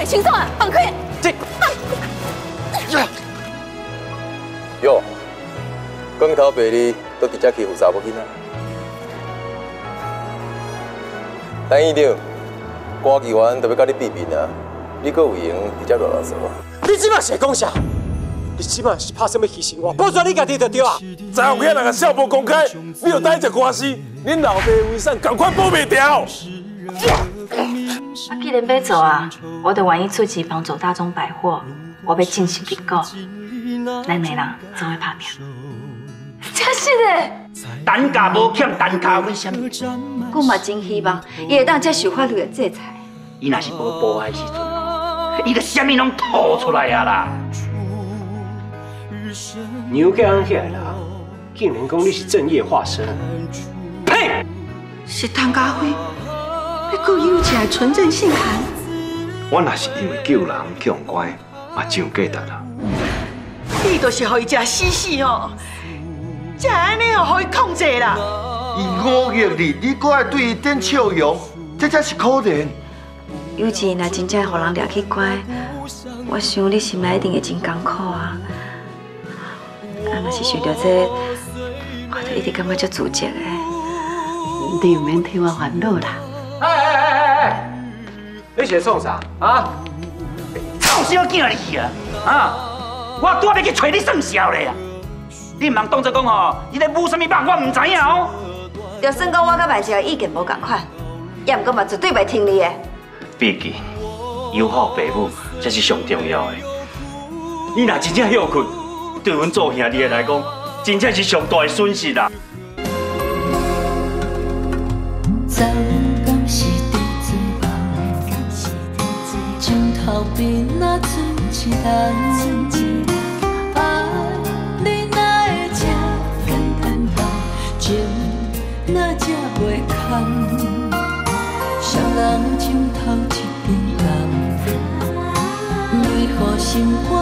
轻松啊，放开！ 这， 哟，光头白你都直接欺负查某囡仔。陈院长，官议员都要甲你比拼啊，你阁有闲直接乱骚。 你即摆是讲啥？你即摆是怕什么牺牲我？保全你家己就对啊！ 再有遐人个笑不公开，你就带一官司，恁老爸遗产赶快保袂掉。 既然要做啊，我就愿意出钱帮助大众百货，我要进行并购，咱两人做伙拍拼。 真是的， 单价无欠单价为什么？ 我嘛真希望伊会当接受法律的制裁。 伊若是无保的时阵，伊就啥物拢吐出来啊啦！ 牛家安遐人，竟然讲你是正业化身，呸！ 是汤家辉，你够有钱的纯正性寒。 我若是因为救人强乖，嘛真有价值啦。 你就是互伊食死哦，才安尼哦，互伊控制啦。 伊忤逆你，你搁爱对伊点笑容，这才是可怜。 有钱若真正互人掠去关，我想你心内一定会真艰苦啊。若是想到这，我就一直感觉足自责的。 你唔免替我烦恼啦。 哎！你是创啥啊？ 臭小囝你啊！啊！我拄要去找你算账咧啊！你唔通当作讲吼，你咧舞什么梦，我唔知影哦。 就算讲我甲外籍意见无共款，也毋过嘛绝对袂听你的。 毕竟友好父母才是上重要的。你若真正休困，对阮做兄弟的来讲，真正是上大的损失啦。 头边那剩一人，爱你哪会这偏偏痛，情哪这袂堪，双人枕头一边人，为何心肝